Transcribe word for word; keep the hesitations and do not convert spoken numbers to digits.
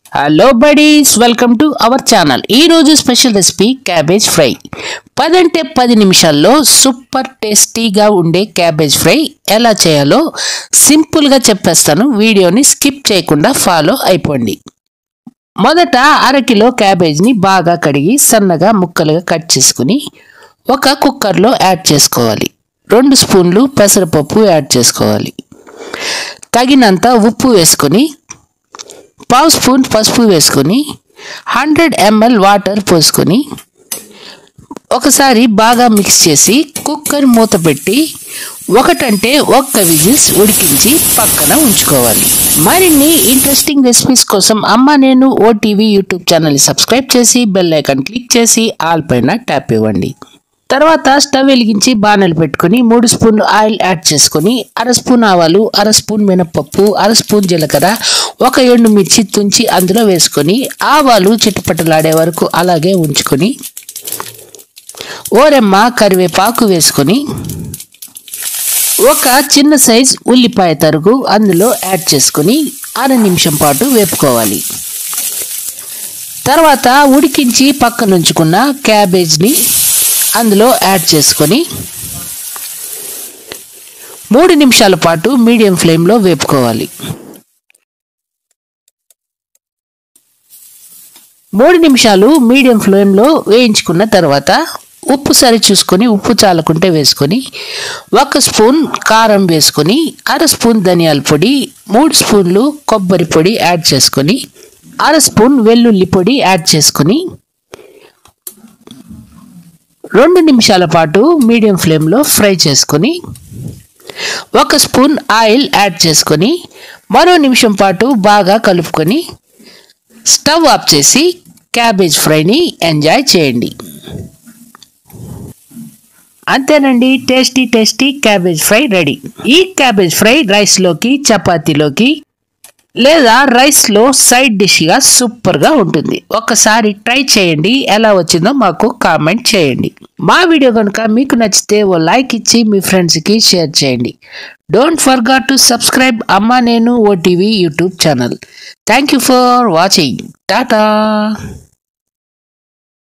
Hello buddies, welcome to our channel. ఈరోజు special recipe cabbage fry. పదంటే పది నిమిషాల్లో సూపర్ టేస్టీగా ఉండే క్యాబేజ్ ఫ్రై ఎలా చేయాలో సింపుల్గా చెప్పేస్తాను. వీడియోని స్కిప్ చేయకుండా ఫాలో అయిపోండి. మొదట అరకిలో క్యాబేజ్ని బాగా కడిగి సన్నగా ముక్కలుగా కట్ చేసుకుని ఒక కుక్కర్లో యాడ్ చేసుకోవాలి. రెండు స్పూన్లు పెసరపప్పు యాడ్ చేసుకోవాలి. తగినంత ఉప్పు వేసుకొని పావు స్పూన్ పసుపు వేసుకొని హండ్రెడ్ ఎంఎల్ వాటర్ పోసుకొని ఒకసారి బాగా మిక్స్ చేసి కుక్కర్ మూత పెట్టి ఒకటంటే ఒక్క విజిల్స్ ఉడికించి పక్కన ఉంచుకోవాలి. మరిన్ని ఇంట్రెస్టింగ్ రెసిపీస్ కోసం అమ్మ నేను ఓటీవీ యూట్యూబ్ ఛానల్ని సబ్స్క్రైబ్ చేసి బెల్ ఐకాన్ క్లిక్ చేసి ఆల్ పైన ట్యాప్ ఇవ్వండి. తర్వాత స్టవ్ వెలిగించి బాణలు పెట్టుకుని మూడు స్పూన్లు ఆయిల్ యాడ్ చేసుకొని అర స్పూన్ ఆవాలు, అర స్పూన్ మినపప్పు, అర స్పూన్ జీలకర్ర, ఒక ఎండు మిర్చి తుంచి అందులో వేసుకొని ఆవాలు చిటపటలాడే వరకు అలాగే ఉంచుకొని ఓరెమ్మ కరివేపాకు వేసుకొని ఒక చిన్న సైజ్ ఉల్లిపాయ తరుగు అందులో యాడ్ చేసుకొని అర నిమిషం పాటు వేపుకోవాలి. తర్వాత ఉడికించి పక్కన ఉంచుకున్న క్యాబేజ్ని అందులో యాడ్ చేసుకొని మూడు నిమిషాల పాటు మీడియం ఫ్లేమ్లో వేపుకోవాలి. మూడు నిమిషాలు మీడియం ఫ్లేమ్లో వేయించుకున్న తర్వాత ఉప్పు సరి చూసుకొని ఉప్పు చాలకుంటే వేసుకొని ఒక స్పూన్ కారం వేసుకొని అర స్పూన్ ధనియాల పొడి, మూడు స్పూన్లు కొబ్బరి పొడి యాడ్ చేసుకొని అర స్పూన్ వెల్లుల్లి పొడి యాడ్ చేసుకొని రెండు నిమిషాల పాటు మీడియం ఫ్లేమ్లో ఫ్రై చేసుకొని ఒక స్పూన్ ఆయిల్ యాడ్ చేసుకొని మరో నిమిషం పాటు బాగా కలుపుకొని స్టవ్ ఆఫ్ చేసి క్యాబేజ్ ఫ్రైని ఎంజాయ్ చేయండి. అంతేనండి, tasty tasty cabbage fry ready. ఈ క్యాబేజ్ ఫ్రై రైస్లోకి, చపాతీలోకి లేదా రైస్లో సైడ్ డిష్గా సూపర్గా ఉంటుంది. ఒక్కసారి ట్రై చేయండి, ఎలా వచ్చిందో మాకు కామెంట్ చేయండి. మా వీడియో కనుక మీకు నచ్చితే ఓ లైక్ ఇచ్చి మీ ఫ్రెండ్స్కి షేర్ చేయండి. Don't forgot to subscribe Amma Nenu OTV YouTube ఛానల్. Thank you for watching. Tata.